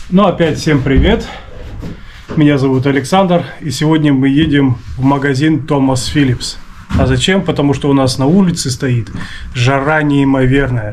Ну, опять всем привет. Меня зовут Александр, и сегодня мы едем в магазин Thomas Phillips. А зачем? Потому что у нас на улице стоит жара неимоверная.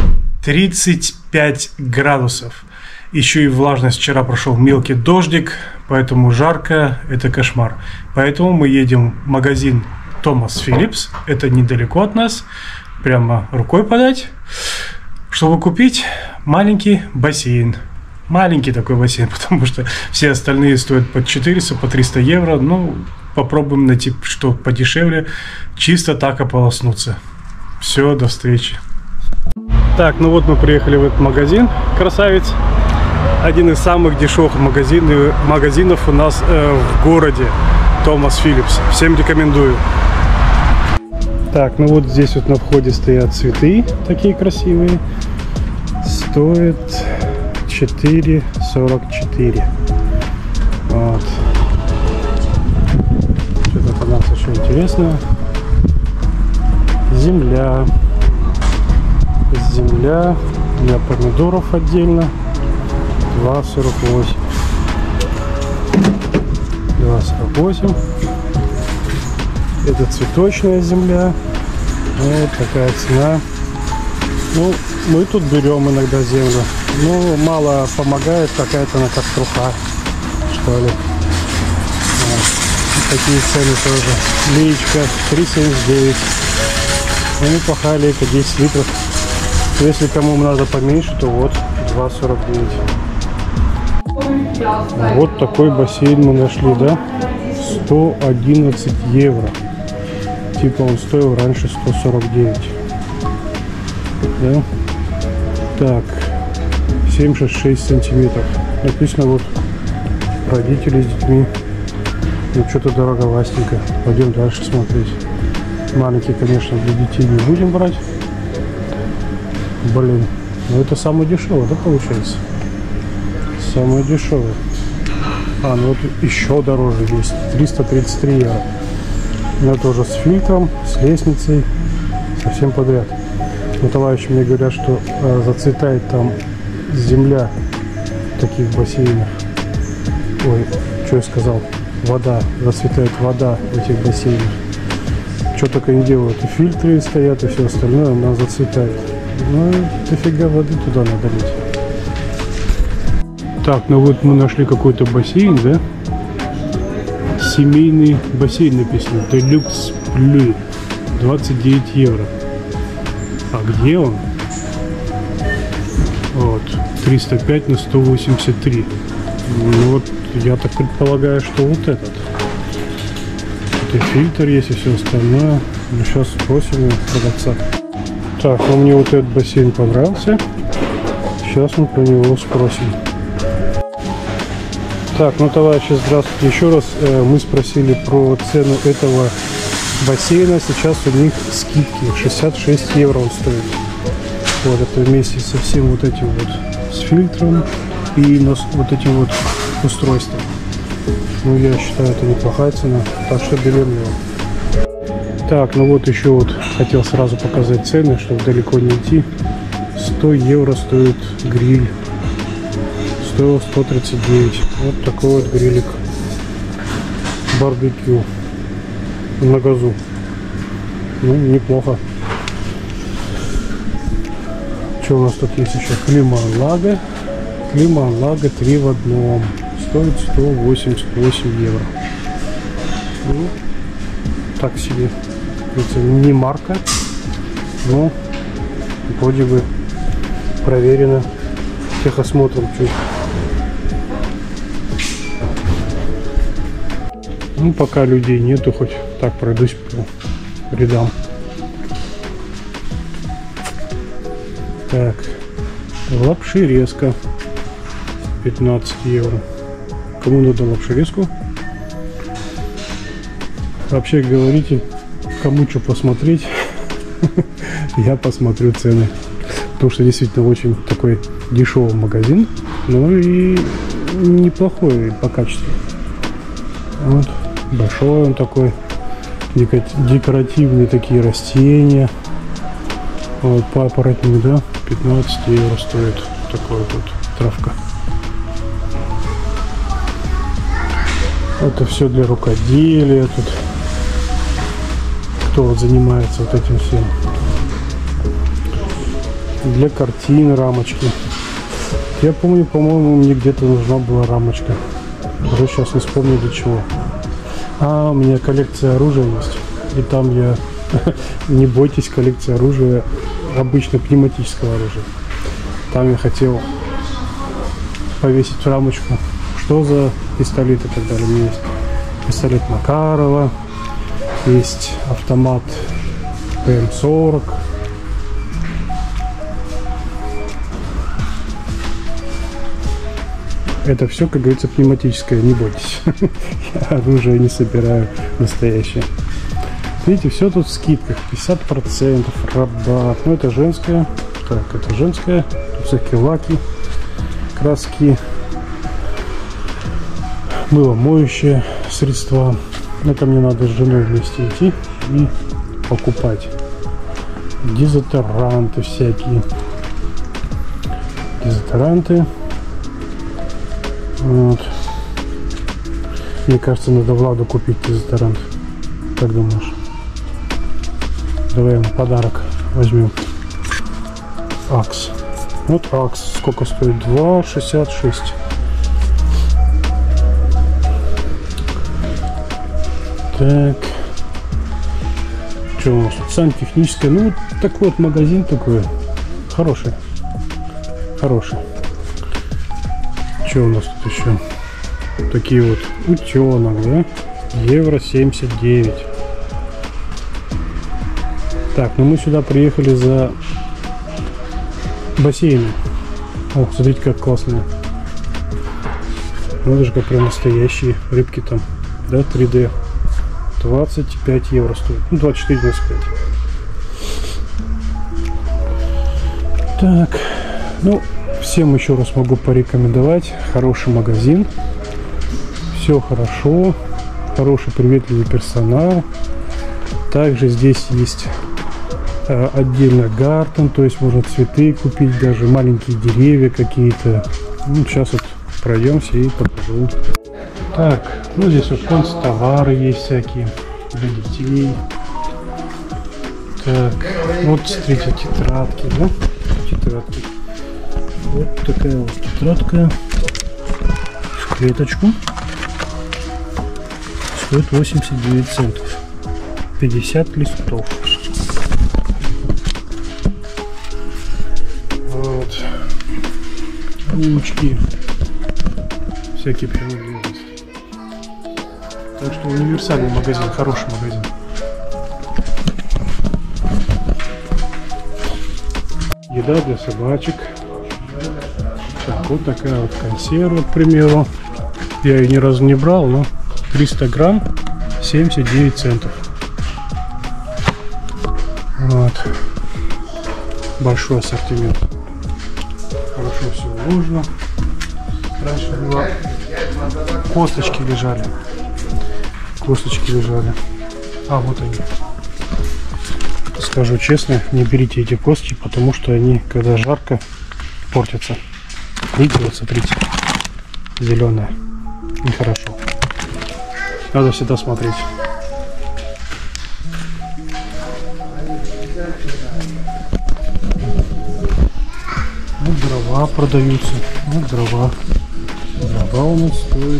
35 градусов. Еще и влажность. Вчера прошел мелкий дождик, поэтому жарко, это кошмар. Поэтому мы едем в магазин Thomas Phillips. Это недалеко от нас, прямо рукой подать, чтобы купить маленький бассейн. Маленький такой бассейн, потому что все остальные стоят по 400, по 300 евро. Ну, попробуем найти что подешевле, чисто так ополоснуться. Все, до встречи. Так, ну вот мы приехали в этот магазин, красавец. Один из самых дешевых магазинов у нас в городе, Thomas Phillips. Всем рекомендую. Так, ну вот здесь вот на входе стоят цветы, такие красивые. Стоит 4,44. Вот. Что-то по нас очень интересное. Земля для помидоров отдельно. 2,48. 2,48. Это цветочная земля. Вот такая цена. Ну, мы тут берем иногда землю. Ну, мало помогает, какая-то она как труха, что ли. Вот. Такие цены тоже. Леечка 3,79. Ну, неплохая лейка, 10 литров. Если кому надо поменьше, то вот 2,49. Вот такой бассейн мы нашли, да? 111 евро. Типа он стоил раньше 149. Да? Так, 7,6 сантиметров. Написано вот родители с детьми. Ну, что-то дороговастенько. Пойдем дальше смотреть. Маленький, конечно, для детей не будем брать. Блин, ну это самое дешевое, да, получается? Самое дешевое. А, ну вот еще дороже есть. 333 евро. Но тоже с фильтром, с лестницей. Совсем подряд. Но товарищи мне говорят, что зацветает там земля в таких бассейнах. Ой, что я сказал? Вода. Зацветает вода в этих бассейнах. Что только не делают. И фильтры стоят, и все остальное, она зацветает. Ну, дофига воды туда надо лить. Так, ну вот мы нашли какой-то бассейн, да? Семейный бассейн написано. Deluxe Blue. 29 евро. А где он? Вот. 305 на 183. Ну вот, я так предполагаю, что вот этот. Это фильтр есть и все остальное. Ну, сейчас спросим у продавца. Так, ну мне вот этот бассейн понравился. Сейчас мы про него спросим. Так, ну, товарищи, здравствуйте еще раз. Мы спросили про цену этого бассейна. Сейчас у них скидки. 66 евро он стоит. Вот это вместе со всем вот этим вот, с фильтром и вот этим вот устройством. Ну, я считаю, это неплохая цена. Так что берем его. Так, ну вот еще вот хотел сразу показать цены, чтобы далеко не идти. 100 евро стоит гриль. Стоил 139. Вот такой вот грилик. Барбекю. На газу. Ну, неплохо. Что у нас тут есть еще? Климан-Лага. Климан-Лага 3 в одном. Стоит 188 евро. Ну, так себе. Это не марка, но вроде бы проверено техосмотром чуть. Ну, пока людей нету, хоть так пройдусь по рядам. Так, лапшерезка 15 евро. Кому надо лапшерезку? Вообще говорите, кому что посмотреть, я посмотрю цены. Потому что действительно очень такой дешевый магазин, ну и неплохой по качеству. Вот, большой он такой, декоративные такие растения. Вот, папоротник, да, 15 евро стоит такой вот травка. Это все для рукоделия. Тут кто вот занимается вот этим всем. Для картин рамочки. Я помню, по-моему, мне где-то нужна была рамочка. Уже сейчас не вспомню для чего. А, у меня коллекция оружия есть. И там я... Не бойтесь, коллекция оружия. Обычно пневматического оружия. Там я хотел повесить рамочку. Что за пистолет и так далее. У меня есть пистолет Макарова. Есть автомат ПМ-40. Это все, как говорится, пневматическое, не бойтесь. Я оружие не собираю настоящее. Видите, все тут в скидках. 50% рабат. Ну, это женское. Так, это женское. Тут всякие лаки, краски, мыломоющие средства. Это мне надо с женой вместе идти и покупать. Дезодоранты всякие. Дезодоранты. Вот. Мне кажется, надо Владу купить дезодорант. Как думаешь? Давай ему подарок возьмем. Акс. Вот Акс. Сколько стоит? 2,66. Так. Что у нас тут? Сантехническая. Ну, вот такой вот магазин такой. Хороший. Хороший. Что у нас тут еще? Такие вот утенок, да? Евро 79. Так, ну мы сюда приехали за бассейном. О, смотрите, как классно. Ну, даже как прям настоящие рыбки там. Да, 3D. 25 евро стоит. Ну, 24-25. Так, ну, всем еще раз могу порекомендовать. Хороший магазин. Все хорошо. Хороший, приветливый персонал. Также здесь есть отдельно гартен, то есть можно цветы купить, даже маленькие деревья какие-то. Ну, сейчас вот пройдемся и покажу. Так, ну здесь вот концтовары есть всякие для детей. Так, вот смотрите, тетрадки, да? Тетрадки. Вот такая вот тетрадка в клеточку. Стоит 89 центов. 50 листов. Вот. Ручки. Всякие принадлежности. Так что универсальный магазин, хороший магазин. Еда для собачек. Так, вот такая вот консерва, к примеру. Я ее ни разу не брал, но 300 грамм 79 центов. Вот. Большой ассортимент. Хорошо все уложено. Раньше было косточки лежали. Косточки лежали. А, вот они. Скажу честно, не берите эти кости, потому что они, когда жарко, портятся. Видите, вот смотрите. Зеленая. Нехорошо. Надо всегда смотреть. Вот дрова продаются. Вот дрова. Дрова у нас стоит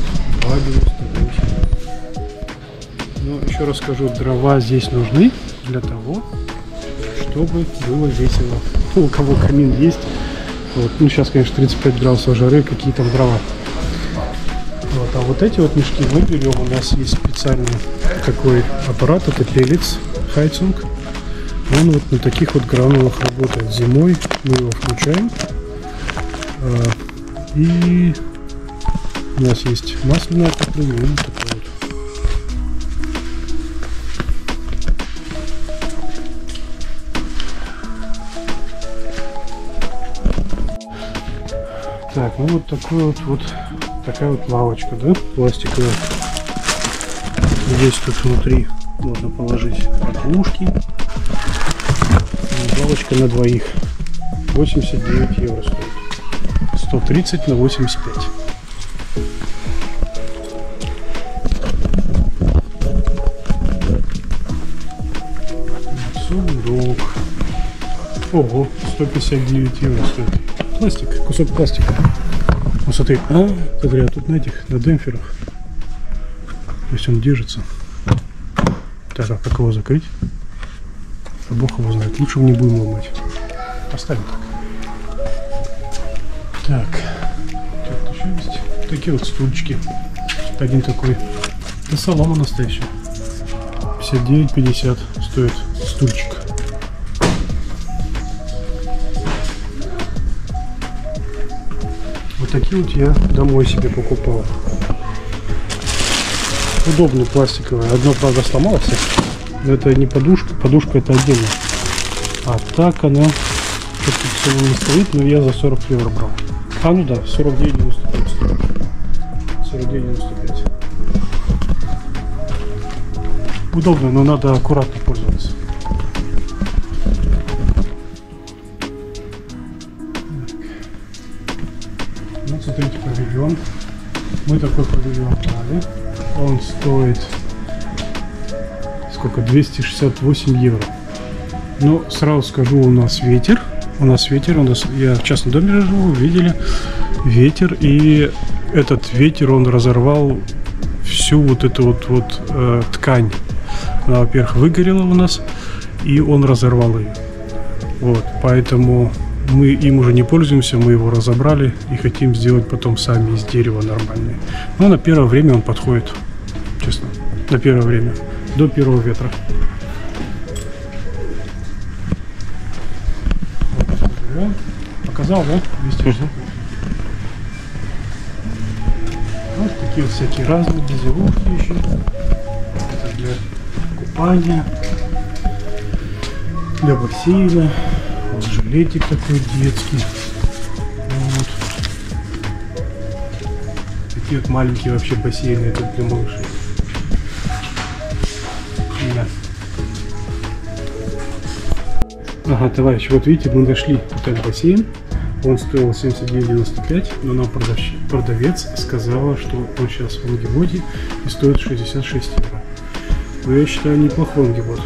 2,99. Но еще раз скажу, дрова здесь нужны для того, чтобы было весело. У кого камин есть. Вот. Ну, сейчас, конечно, 35 градусов жары, какие там дрова. Вот. А вот эти вот мешки мы берем. У нас есть специальный такой аппарат, это Pellets Heizung. Он вот на таких вот гранулах работает. Зимой мы его включаем. И у нас есть масляное отопление и вот такое вот. Так, ну вот такой вот такая вот лавочка, да, пластиковая. Здесь тут внутри можно положить подушки. Лавочка на двоих. 89 евро стоит. 130 на 85. Ого, 159 евро стоит. Пластик, кусок пластика. Ну смотри, смотри, а тут на этих, на демпферах. То есть он держится. Так, а как его закрыть? А бог его знает. Лучше не будем ломать. Оставим так. Так, что еще есть? Такие вот стульчики. Один такой. Да солома настоящая. 59,50 стоит стульчик. Вот такие вот я домой себе покупал. Удобный, пластиковый. Одно, правда, сломалось. Но это не подушка. Подушка это отдельно. А так она что-то не стоит, но я за 40 евро брал. А, ну да, 49,95 стоит. 49,95. Удобно, но надо аккуратно пользоваться. Вот смотрите, павильон. Мы такой павильон брали. Он стоит сколько? 268 евро. Но сразу скажу, у нас ветер. Я в частном доме живу, видели ветер, и этот ветер, он разорвал всю вот эту вот ткань. Она, во-первых, выгорела у нас, и он разорвал ее. Вот, поэтому мы им уже не пользуемся, мы его разобрали и хотим сделать потом сами из дерева нормальный. Но на первое время он подходит, честно, на первое время, до первого ветра. Показал, да? 260. Вот такие вот всякие разные безделушки еще. Это для купания, для бассейна. Вот жилетик такой детский. Вот. Такие вот маленькие вообще бассейны, это для малышей. Да. Ага, товарищи, вот видите, мы нашли этот бассейн. Он стоил 79,95, но нам продавец сказала, что он сейчас в ангиводе и стоит 66 евро. Но я считаю, неплохой ангивод.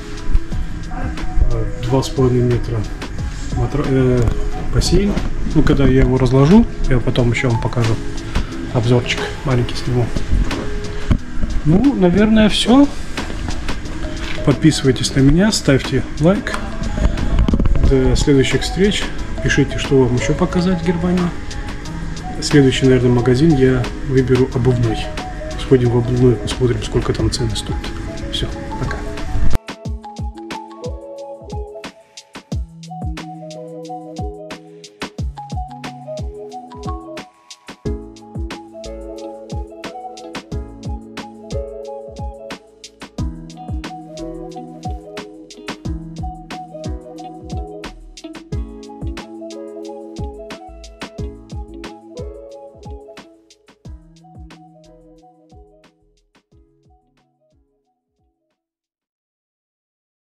2,5 метра бассейн. Ну, когда я его разложу, я потом еще вам покажу обзорчик маленький сниму. Ну, наверное, все. Подписывайтесь на меня, ставьте лайк. До следующих встреч. Пишите, что вам еще показать в Германии. Следующий, наверное, магазин я выберу обувной. Сходим в обувной, посмотрим, сколько там цены стоят. Все, пока.